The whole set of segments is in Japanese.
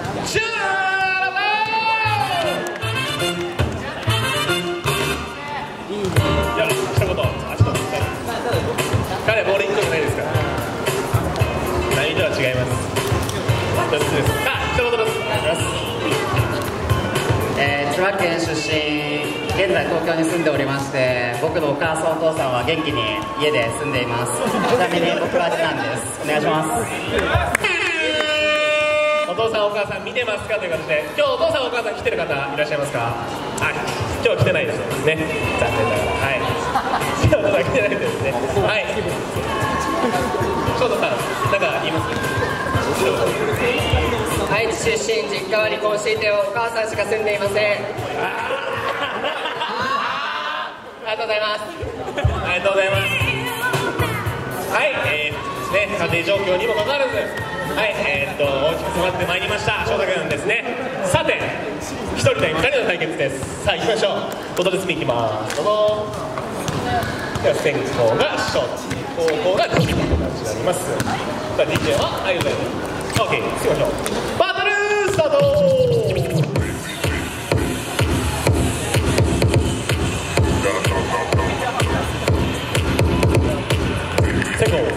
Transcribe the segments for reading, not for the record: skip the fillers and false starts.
じゃあいや、一言、彼ボール1個じゃないですから。難易度は違います。4つです。さあ、一言です。お願いします。 千葉県出身、現在東京に住んでおりまして、僕のお母さんお父さんは元気に家で住んでいます。ちなみに僕は次男です。お願いします。 お父さんお母さん見てますかという形で、今日お父さんお母さん来てる方いらっしゃいますか？はい、今日は来てないですね。残念ながら、はい。今日は来てないですね。はい。翔太さん、なんか言います？ 愛知出身、実家は離婚していてお母さんしか住んでいません。ありがとうございます。 ありがとうございます。はい、家庭状況にもかかわらず、はい、大きく迫ってまいりました翔太君ですね。さて、1人対2人の対決です。さあ行きましょう。ボトル積みいきます。どうぞ。では先攻が翔太、後攻がジミーという形になります。さあ DJ はあゆべん。OK、行きましょう。バトルスタート。成功。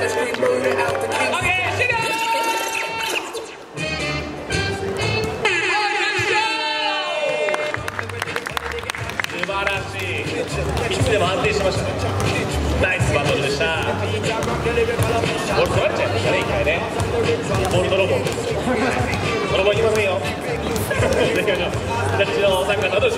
はい、 うぞ。この場にいませんよ。じゃあ、お三方どうし